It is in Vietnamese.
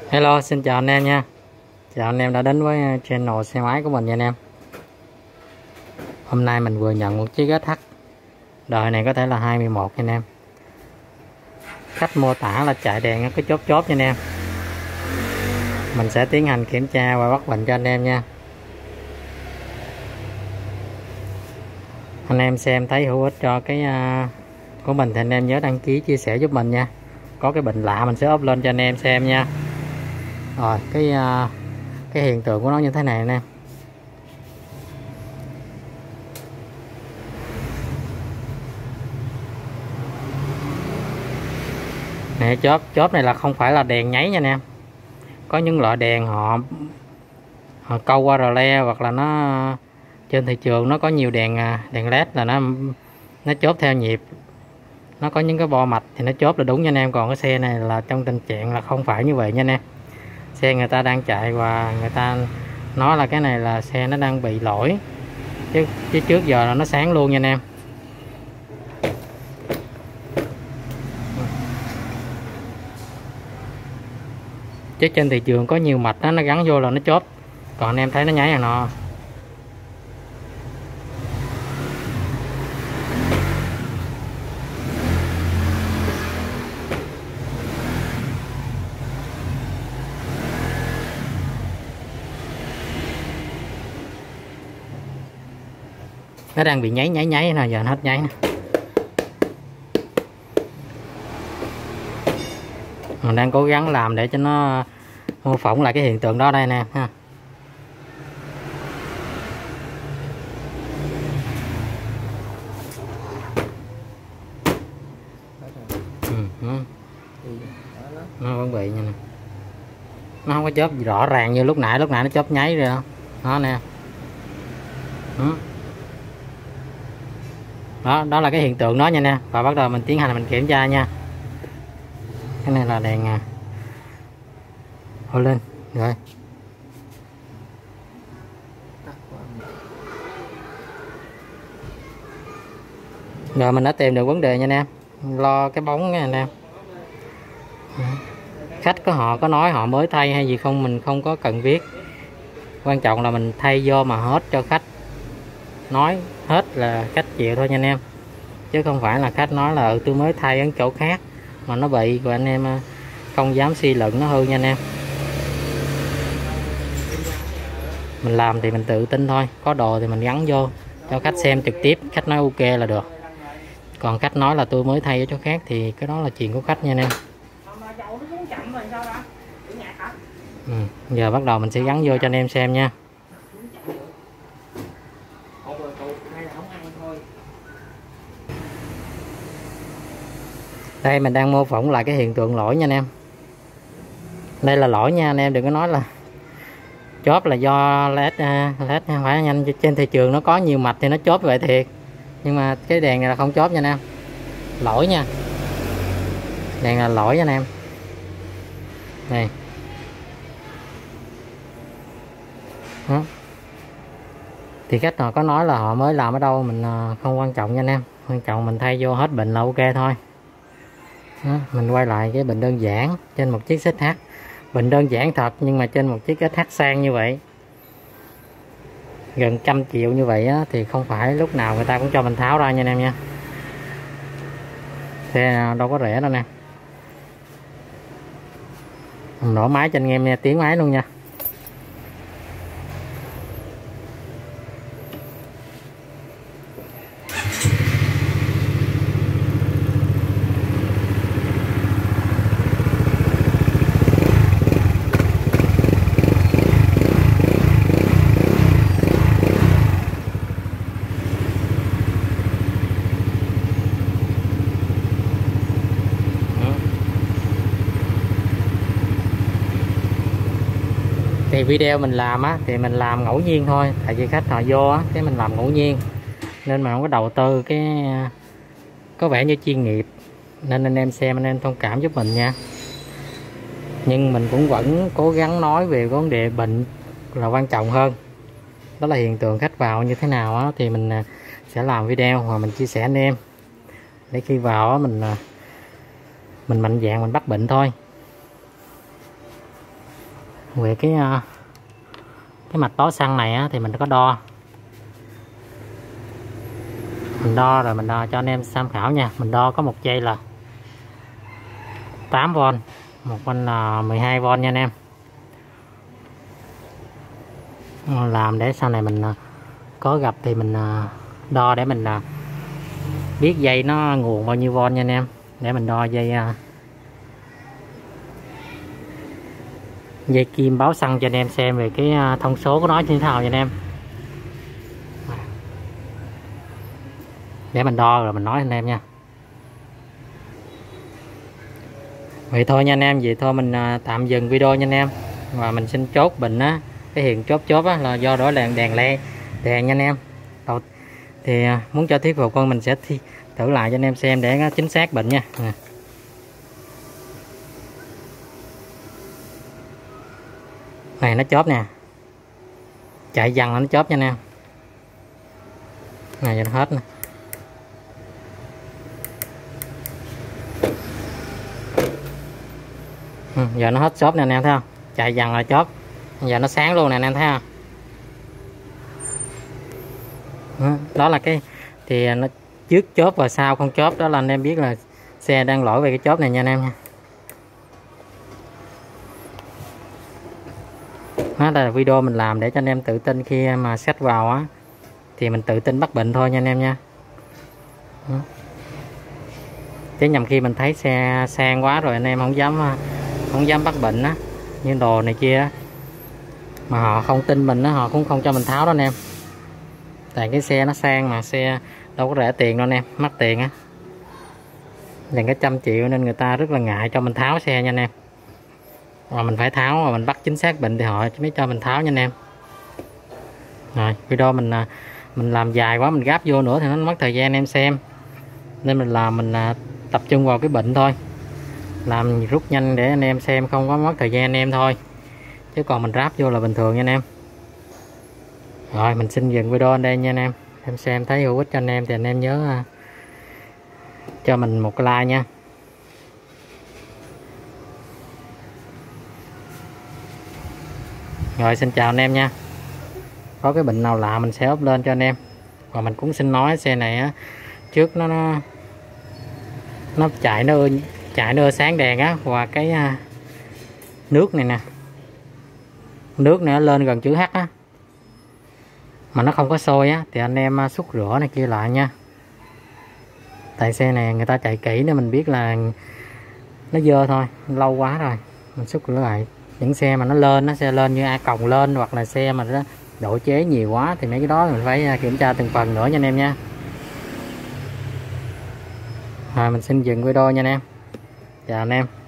Hello, xin chào anh em nha. Chào anh em đã đến với channel xe máy của mình nha anh em. Hôm nay mình vừa nhận một chiếc SH. Đời này có thể là 21 nha anh em. Khách mô tả là chạy đèn có chốt chốt nha anh em. Mình sẽ tiến hành kiểm tra và bắt bệnh cho anh em nha. Anh em xem thấy hữu ích cho cái của mình thì anh em nhớ đăng ký chia sẻ giúp mình nha. Có cái bệnh lạ mình sẽ up lên cho anh em xem nha. Rồi cái hiện tượng của nó như thế này nè. Nè, chớp này là không phải là đèn nháy nha anh em. Có những loại đèn họ câu qua rờ le, hoặc là nó trên thị trường nó có nhiều đèn led là nó chớp theo nhịp, nó có những cái bo mạch thì nó chớp là đúng nha anh em. Còn cái xe này là trong tình trạng là không phải như vậy nha anh em. Xe người ta đang chạy và người ta nói là cái này là xe nó đang bị lỗi, chứ trước giờ là nó sáng luôn nha anh em. Chứ trên thị trường có nhiều mạch đó, nó gắn vô là nó chớp, còn anh em thấy nó nháy à nọ. Nó đang bị nháy nè, giờ nó hết nháy nè. Mình đang cố gắng làm để cho nó mô phỏng lại cái hiện tượng đó đây nè ha. Nó vẫn bị nha nè. Nó không có chớp rõ ràng như lúc nãy nó chớp nháy rồi đó nè. Đó là cái hiện tượng đó nha nè. Và bắt đầu mình tiến hành mình kiểm tra nha. Cái này là đèn hồi lên rồi. Rồi mình đã tìm được vấn đề nha anh em. Lo cái bóng nha anh em. Khách họ có nói họ mới thay hay gì không mình không có cần biết. Quan trọng là mình thay vô mà hết cho khách. Nói hết là khách chịu thôi nha anh em. Chứ không phải là khách nói là tôi mới thay ở chỗ khác mà nó bị, rồi anh em không dám suy luận nó hư nha anh em. Mình làm thì mình tự tin thôi, có đồ thì mình gắn vô cho khách xem trực tiếp, khách nói ok là được. Còn khách nói là tôi mới thay ở chỗ khác thì cái đó là chuyện của khách nha anh em. Giờ bắt đầu mình sẽ gắn vô cho anh em xem nha. Đây mình đang mô phỏng lại cái hiện tượng lỗi nha anh em. Đây là lỗi nha anh em, đừng có nói là chớp là do led không phải nhanh. Trên thị trường nó có nhiều mạch thì nó chớp vậy thiệt, nhưng mà cái đèn này là không chớp nha anh em. Lỗi nha, đèn là lỗi nha anh em. Đây đó. Thì khách họ có nói là họ mới làm ở đâu mình không quan trọng nha anh em, quan trọng mình thay vô hết bệnh là ok thôi. Đó, mình quay lại cái bệnh đơn giản trên một chiếc SH. Bệnh đơn giản thật, nhưng mà trên một chiếc SH sang như vậy, gần 100 triệu như vậy á, thì không phải lúc nào người ta cũng cho mình tháo ra nha anh em nha. Xe đâu có rẻ đâu nè. Mình nổ máy cho anh em nghe tiếng máy luôn nha. Thì video mình làm á thì mình làm ngẫu nhiên thôi, tại vì khách họ vô á cái mình làm ngẫu nhiên nên mà không có đầu tư cái có vẻ như chuyên nghiệp, nên anh em xem anh em thông cảm giúp mình nha. Nhưng mình cũng vẫn cố gắng nói về vấn đề bệnh là quan trọng hơn. Đó là hiện tượng khách vào như thế nào á thì mình sẽ làm video hoặc mình chia sẻ anh em, để khi vào á mình mạnh dạn mình bắt bệnh thôi. về cái mạch tối xăng này á, thì mình có đo. Mình đo rồi mình đo cho anh em tham khảo nha. Mình đo có một dây là 8V, một bên là 12V nha anh em. Làm để sau này mình có gặp thì mình đo để mình biết dây nó nguồn bao nhiêu V nha anh em. Để mình đo dây kim báo xăng cho anh em xem về cái thông số của nó như thế nào nha anh em. Để mình đo rồi mình nói anh em nha. Vậy thôi nha anh em, vậy thôi mình tạm dừng video nha anh em. Và mình xin chốt bình á, cái hiện chốt á là do đó là đèn nha anh em. Thì muốn cho thuyết phục con mình sẽ thử lại cho anh em xem để nó chính xác bệnh nha. Này nó chớp nè, chạy dần nó chớp nha anh em. Này giờ nó hết nè. Giờ nó hết chớp nè anh em thấy không, chạy dần là chớp, giờ nó sáng luôn nè anh em thấy không. Đó là cái thì nó trước chớp và sau không chớp, đó là anh em biết là xe đang lỗi về cái chớp này nha anh em nha. Đó là video mình làm để cho anh em tự tin khi mà xét vào á, thì mình tự tin bắt bệnh thôi nha anh em nha. Chứ nhầm khi mình thấy xe sang quá rồi anh em không dám bắt bệnh á, như đồ này kia mà họ không tin mình á, họ cũng không cho mình tháo đó anh em. Tại cái xe nó sang mà xe đâu có rẻ tiền đâu anh em, mắc tiền á, dành cái 100 triệu nên người ta rất là ngại cho mình tháo xe nha anh em. Mà mình phải tháo, mà mình bắt chính xác bệnh thì họ mới cho mình tháo nha anh em. Rồi video mình làm dài quá, mình gáp vô nữa thì nó mất thời gian anh em xem, nên mình tập trung vào cái bệnh thôi, làm rút nhanh để anh em xem không có mất thời gian anh em thôi, chứ còn mình ráp vô là bình thường nha anh em. Rồi mình xin dừng video ở đây nha anh em. Em xem thấy hữu ích cho anh em thì anh em nhớ cho mình một cái like nha. Rồi xin chào anh em nha. Có cái bệnh nào lạ mình sẽ up lên cho anh em. Và mình cũng xin nói xe này á, trước nó chạy nó sáng đèn á, và cái nước này nè, nước này nó lên gần chữ H á mà nó không có sôi á, thì anh em xúc rửa này kia lại nha. Tại xe này người ta chạy kỹ nên mình biết là nó dơ thôi, lâu quá rồi mình xúc rửa lại. Những xe mà nó lên, nó xe lên như A còng lên, hoặc là xe mà nó độ chế nhiều quá thì mấy cái đó mình phải kiểm tra từng phần nữa nha anh em nha. Rồi mình xin dừng video nha anh em. Chào anh em.